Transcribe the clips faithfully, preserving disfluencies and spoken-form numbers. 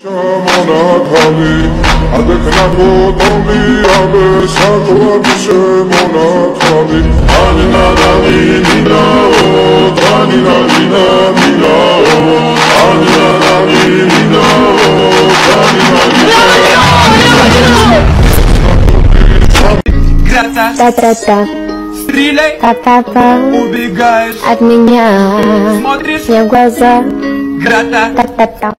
Та-та-та. Стреляй, Та-та-та. убегаешь От меня. Смотришь мне в глаза. Грата. Та-та-та.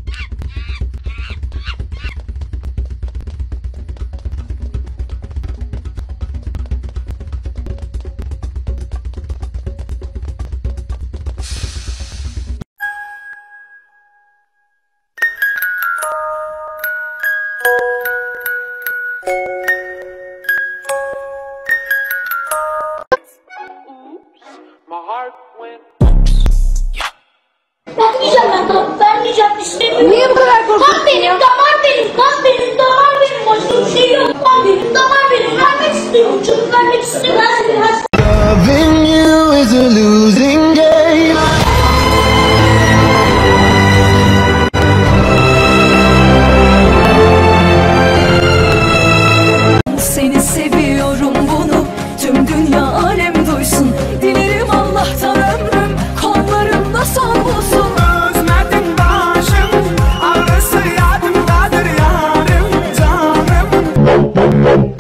Vermeyeceğim ben tamam, vermeyeceğim istemiyorum. Niye bu kadar korkuyorsun? Kan benim, damar benim, kan benim, damar benim. Başka bir şey yok. Kan benim, damar benim. Vermek istiyorum, çocuk vermek istiyorum. Ben seni her Loving you is a losing game. Seni seviyorum bunu tüm dünya alem duysun. Dilerim Allah'tan ömrüm kollarımda son bulsun. Özledim başım, ağrısı yadımdadır yarım canım.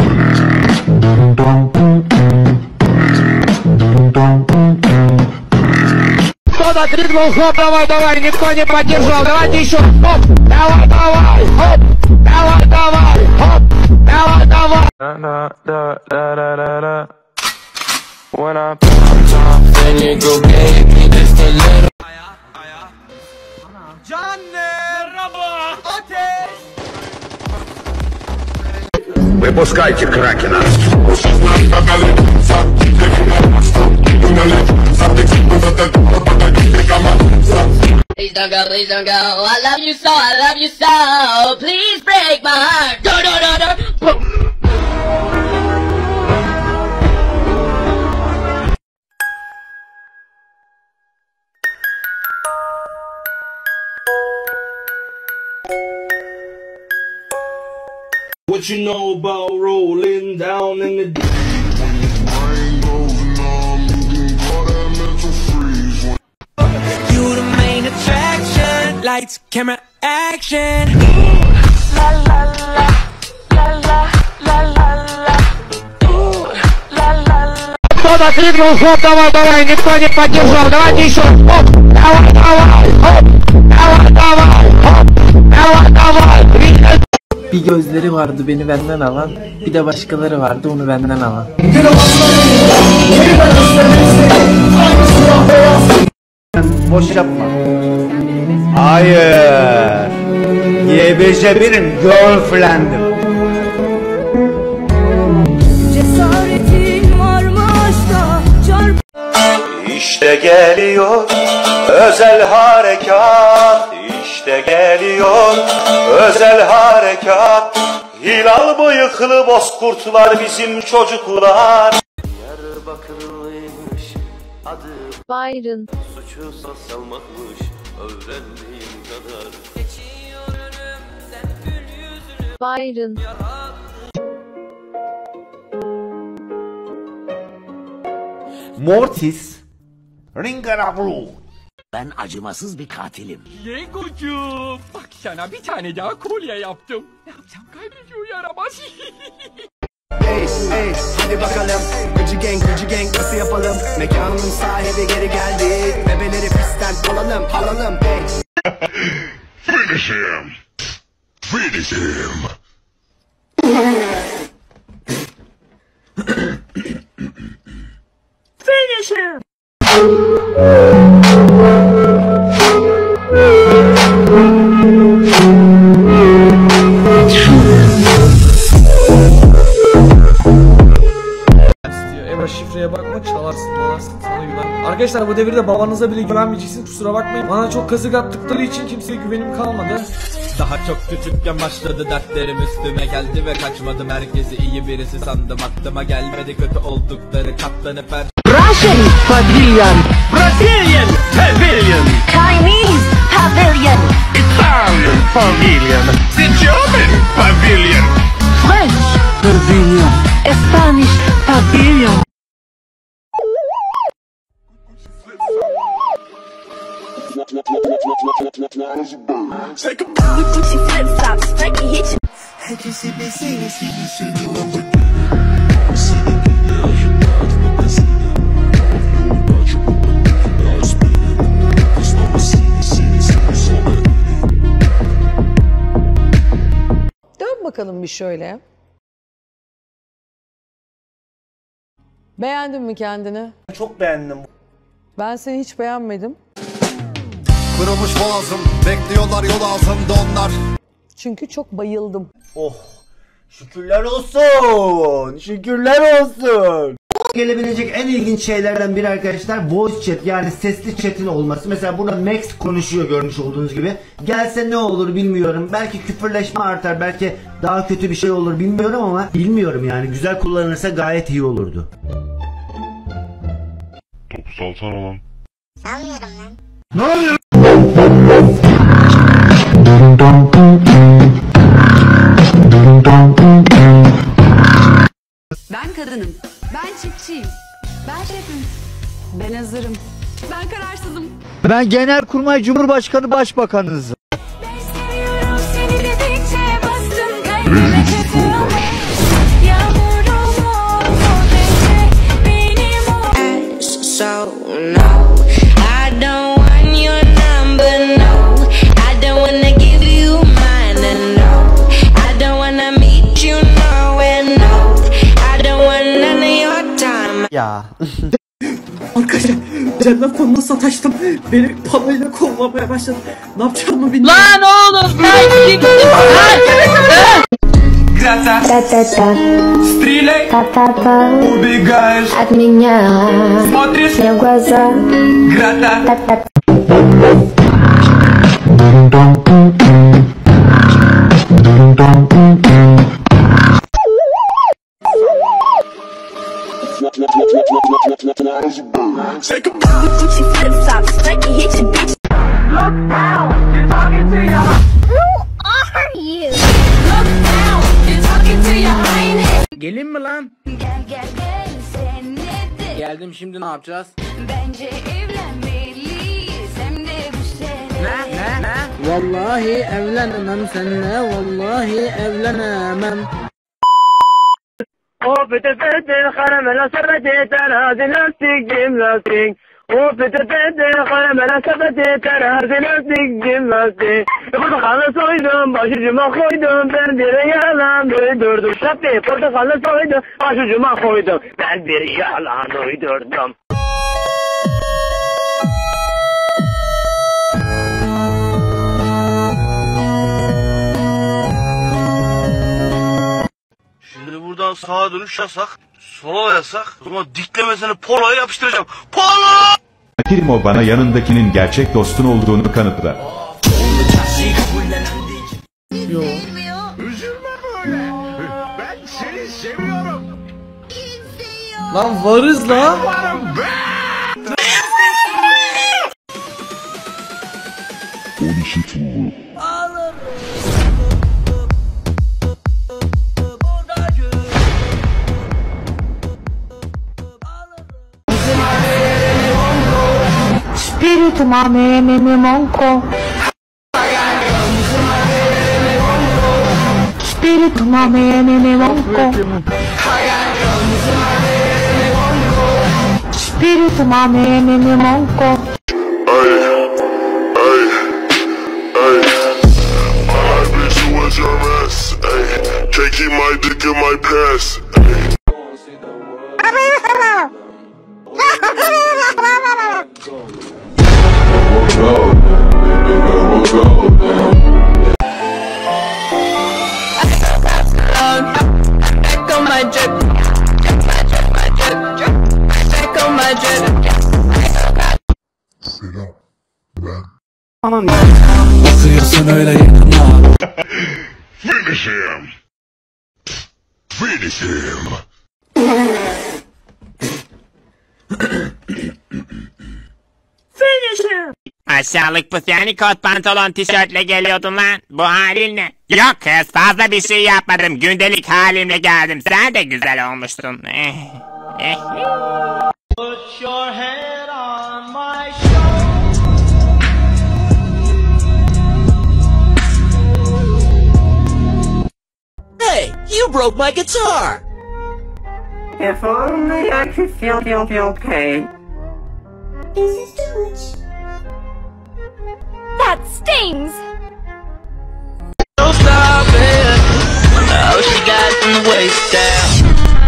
Кто-то крикнул, хоп, давай, давай, никто не поддержал, давайте еще, хоп, давай, давай, хоп, давай, давай, хоп, давай, давай. Da da da da da da. When I put on top, then you go gave me just a little. Merhaba, ateş. Выпускайте Кракена. Please don't go, please don't go. I love you so, I love you so. Please break my heart. Do, do, do, do. What you know about rolling down in the deep? You the main attraction. Lights, camera, action. La la la la la la la la. Ooh, la la la. Кто-то крикнул, хоп, давай, давай, никто не поддержал, давайте еще, хоп, давай, давай, хоп, давай, давай, хоп, давай, давай. Bir gözleri vardı beni benden alan, bir de başkaları vardı onu benden alan. Boş yapma. Hayır. Y B J bir'in girlfriend'im. Cesaretin varmış da çarp. İşte geliyor özel harekat. İşte geliyor özel harekat. Hilal bıyıklı bozkurtlar bizim çocuklar. Diyarbakırlıymış adı Byron. Suçu salmakmış öğrendiğim kadar. Geçiyor önümden gül yüzlü Byron. Mortis Ringarabru. Ben acımasız bir katilim. Legocuğum, bak sana bir tane daha kolye yaptım. Ne yapacağım kaybediyor yaramaz. Hey, hey, hadi bakalım. Gıcı gang, gıcı gang nasıl yapalım? Mekanın sahibi geri geldi. Bebeleri pistten alalım, alalım. Hey. Finish him. Finish him. Finish him. Eva şifreye bakma çalarsın malarsın sana güven. Arkadaşlar bu devirde babanıza bile güvenmeyeceksiniz kusura bakmayın. Bana çok kazık attıkları için kimseye güvenim kalmadı. Daha çok küçükken başladı dertlerim üstüme geldi ve kaçmadım herkesi iyi birisi sandım aklıma gelmedi kötü oldukları katlanıp her Russian Pavilion, Brazilian Pavilion, Chinese pavilion. Italian pavilion. The German pavilion. French pavilion. Spanish pavilion. Take a Gucci flip flops, Frankie hit you. Dön bakalım bir şöyle. Beğendin mi kendini? Çok beğendim. Ben seni hiç beğenmedim. Kırılmış boğazım, bekliyorlar yol altında onlar. Çünkü çok bayıldım. Oh, şükürler olsun, şükürler olsun. Gelebilecek en ilginç şeylerden biri arkadaşlar voice chat, yani sesli chat'in olması. Mesela burada Max konuşuyor görmüş olduğunuz gibi. Gelse ne olur bilmiyorum. Belki küfürleşme artar, belki daha kötü bir şey olur bilmiyorum ama bilmiyorum yani. Güzel kullanırsa gayet iyi olurdu. Topu salsana lan. Sanmıyorum lan. Ne oluyor? Ben kadınım. Ben çiftçiyim. Ben şefim. Ben hazırım. Ben kararsızım. Ben Genelkurmay Cumhurbaşkanı Başbakanınızım. Ben seviyorum seni dedikçe bastım kalbime çatıyor. Yağmurum oldu denge benim o. So no, I don't want your number, no. I don't wanna give you mine, and no. I don't wanna meet you nowhere, no. I don't want none of your time. Ya. Arkadaşlar cennet fonuna sataştım. Beni palayla kovlamaya başladı. Ne yapacağımı bilmiyorum. Lan oğlum ben gittim. Ta ta ta. Ta ta ta. От меня. Все в глаза. Та та. Take a Gucci flip flops, Frankie hit you, bitch. Look down, you're talking to ya. Who are you? Look down, you're talking to ya. Gelin mi lan? Gel gel gel sen nedir? Geldim, şimdi ne yapacağız? Bence evlenmeliyiz hem de bu sene. Ne ne ne? Vallahi evlenemem seninle, vallahi evlenemem. O pete pete karamela sepeti terazi lastik cim lastik. O pete pete karamela sepeti terazi lastik cim lastik. Portakalı soydum başucuma koydum, ben bir yalan uydurdum. Şapi portakalı soydum başucuma koydum, ben bir yalan uydurdum. Buradan sağa dönüş yasak, sola yasak. O zaman diklemesini poloya yapıştıracağım. Polo! Primo bana yanındakinin gerçek dostun olduğunu kanıtla. Yo. Üzülme böyle. Ben seni seviyorum. Lan varız la. Varım be. Spirito mame me me monco. Spirito mame me me monco. Spirito mame me me monco. Taking my dick in my pants. Back on my drip. Back on my drip. Aman Bakıyorsun öyle yakına. Finish him. Finish him. Finish him. Aşağılık pusani kot pantolon tişörtle geliyordun lan. Bu halin ne? Yok kız, fazla bir şey yapmadım. Gündelik halimle geldim. Sen de güzel olmuştun. Eh. Eh. Put your head on my shoulder. Hey, you broke my guitar! If only I could feel feel feel pain. This is too much. That stings! Don't stop it. Oh, she got from the waist down.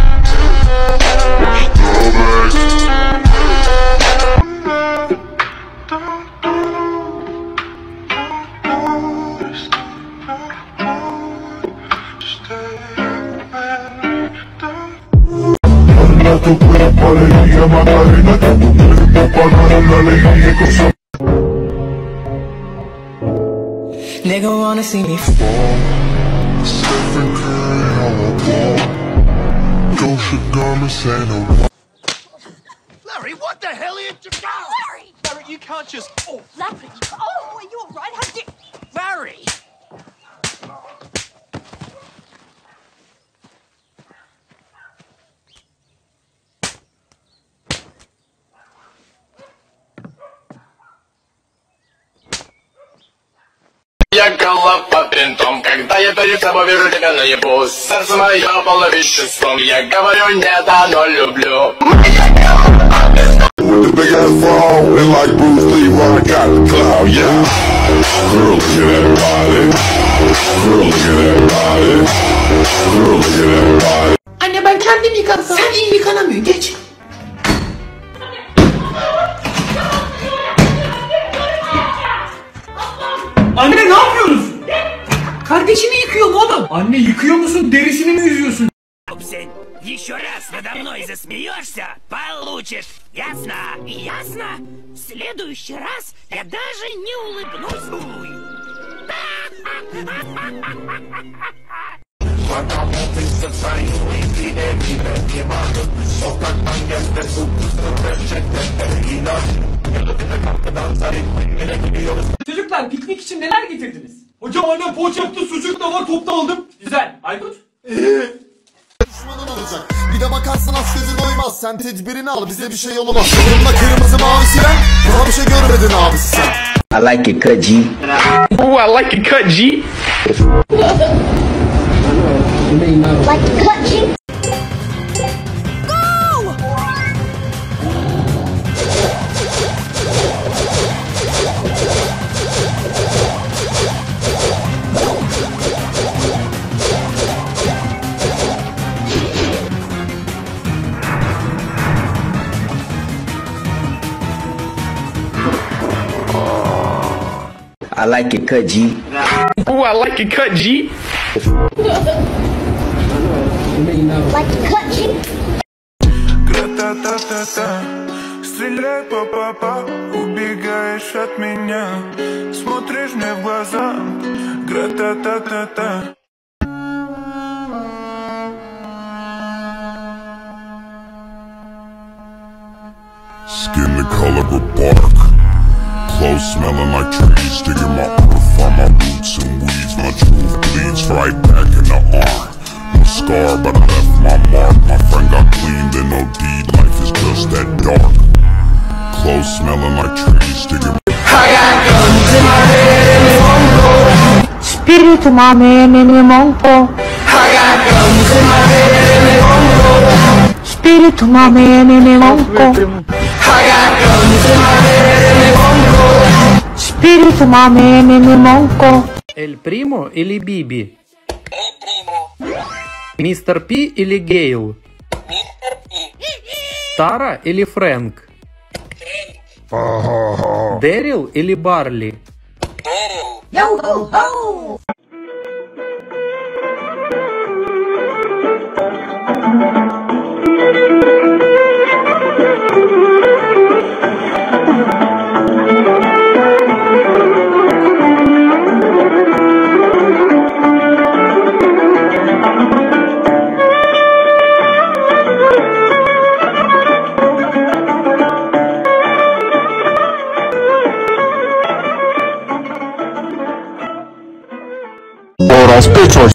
Tu cuerpo alegría Macarena, que tu cuerpo para dar la alegría y cosa. Nigga wanna see me fall. Stephen Curry, how I ball. Gosha garments and a. Larry, what the hell are you doing? Larry! Larry, you can't just. Oh, Larry! Oh, are you alright? How did... Larry! Я голова под винтом, когда я перед собой вижу тебя наяву. Сердце мое полно веществом, я говорю не да, но люблю. With the big ass phone, and like Bruce Lee, rock out the cloud, yeah. Girl, look at that body. Girl, look at that body. Girl, look at that body. Anne ben kendim yıkansam. Sen iyi yıkanamıyorsun, geç. Anne ne yapıyoruz? Kardeşini yıkıyorum oğlum. Anne yıkıyor musun, derisini mi yüzüyorsun? Sen еще раз надо мной засмеешься, получишь. Ясно? Ясно? В следующий раз я даже не улыбнусь. Çocuklar piknik için neler getirdiniz? Hocam annem poğaça yaptı, sucuk da var, top da aldım. Güzel. Aykut? Düşmanın olacak. Bir de bakarsın az gözün doymaz. Sen tedbirini al, bize bir şey olmaz. Yolunda kırmızı mavisi ben. Daha bir şey görmedin abisi sen. I like it cut G. Ooh, I like it cut G. Like cut G? I like it cut G. Ooh, I like it cut G. Like cut G? Гра-та-та-та-та, стреляй па-па-па, убегаешь от меня, смотришь мне в глаза. Гра-та-та-та-та. Skin the color of bark, clothes smelling like trees, digging my earth on my roots and weeds. My truth bleeds right back in the arm. No scar, but I left my mark. My friend got clean, then no deed. Life is just that dark. Clothes smelling like trees, digging. I got guns in my head and they won't go. Spiritu mame mene monko. I got guns in my head and they won't go. Spiritu mame mene monko. I got guns in my head and they won't go. Spiritu mame mene monko. Эль Примо или Биби? Мистер Пи или Гейл? Тара или Фрэнк? Дэрил или Барли? Yo-ho-ho! Girls, bitch or